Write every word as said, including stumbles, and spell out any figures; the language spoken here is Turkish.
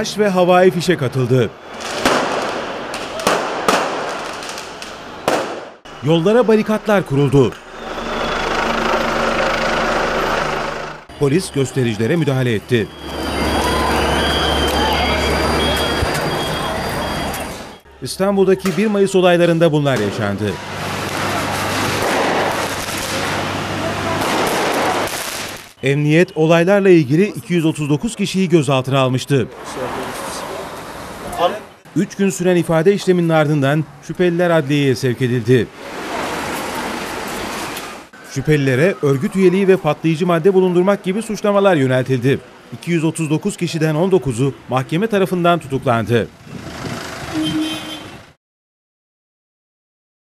taş ve havai fişek atıldı. Yollara barikatlar kuruldu. Polis göstericilere müdahale etti. İstanbul'daki bir Mayıs olaylarında bunlar yaşandı. Emniyet olaylarla ilgili iki yüz otuz dokuz kişiyi gözaltına almıştı. Üç gün süren ifade işleminin ardından şüpheliler adliyeye sevk edildi. Şüphelilere örgüt üyeliği ve patlayıcı madde bulundurmak gibi suçlamalar yöneltildi. iki yüz otuz dokuz kişiden on dokuzu mahkeme tarafından tutuklandı.